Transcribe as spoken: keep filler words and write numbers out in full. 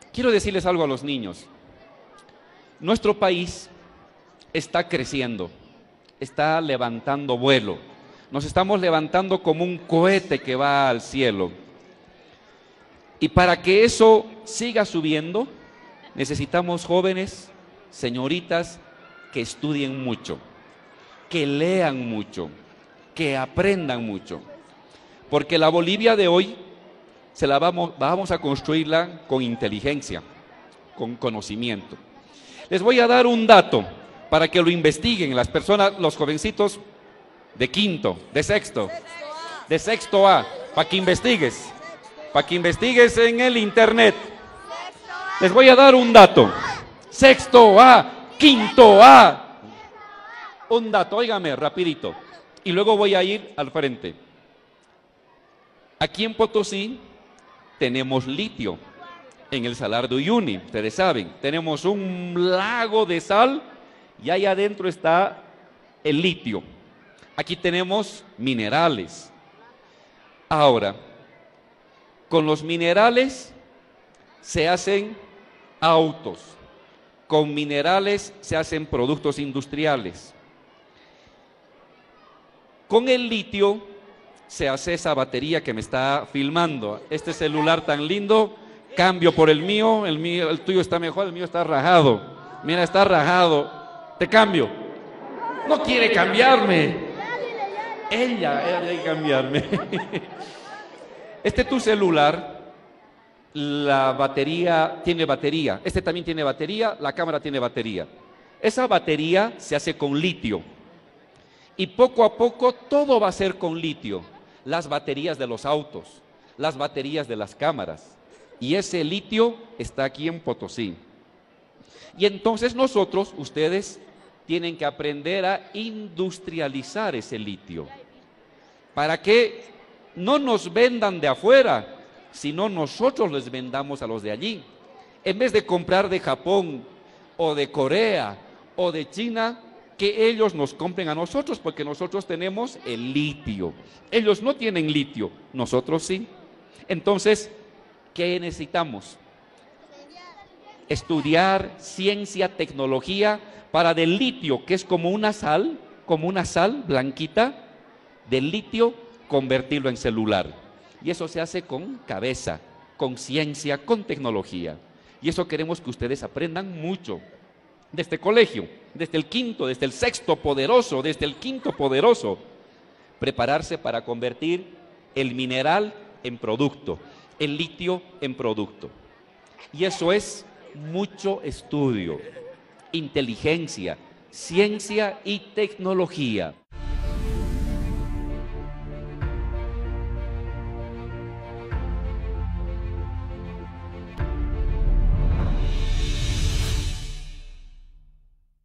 Quiero decirles algo a los niños. Nuestro país está creciendo, está levantando vuelo. Nos estamos levantando como un cohete que va al cielo. Y para que eso siga subiendo, necesitamos jóvenes, señoritas, que estudien mucho, que lean mucho, que aprendan mucho. Porque la Bolivia de hoy se la vamos, vamos a construirla con inteligencia, con conocimiento. Les voy a dar un dato para que lo investiguen las personas, los jovencitos de quinto, de sexto, de sexto A, para que investigues, para que investigues en el internet. Les voy a dar un dato. Sexto A, quinto A. Un dato, óigame, rapidito. Y luego voy a ir al frente. Aquí en Potosí tenemos litio, en el Salar de Uyuni, ustedes saben. Tenemos un lago de sal y ahí adentro está el litio. Aquí tenemos minerales. Ahora, con los minerales se hacen autos, con minerales se hacen productos industriales. Con el litio se hace esa batería que me está filmando. Este celular tan lindo, cambio por el mío, el mío, el tuyo está mejor, el mío está rajado. Mira, está rajado. Te cambio. No quiere cambiarme. Ella, ella quiere cambiarme. Este tu celular, la batería tiene batería. Este también tiene batería, la cámara tiene batería. Esa batería se hace con litio. Y poco a poco todo va a ser con litio. Las baterías de los autos, las baterías de las cámaras. Y ese litio está aquí en Potosí. Y entonces nosotros, ustedes, tienen que aprender a industrializar ese litio. Para que no nos vendan de afuera, sino nosotros les vendamos a los de allí. En vez de comprar de Japón, o de Corea, o de China, que ellos nos compren a nosotros, porque nosotros tenemos el litio. Ellos no tienen litio, nosotros sí. Entonces, ¿qué necesitamos? Estudiar ciencia, tecnología, para del litio, que es como una sal, como una sal blanquita, del litio, convertirlo en celular. Y eso se hace con cabeza, con ciencia, con tecnología. Y eso queremos que ustedes aprendan mucho. Desde el colegio, desde el quinto, desde el sexto poderoso, desde el quinto poderoso, prepararse para convertir el mineral en producto, el litio en producto. Y eso es mucho estudio, inteligencia, ciencia y tecnología.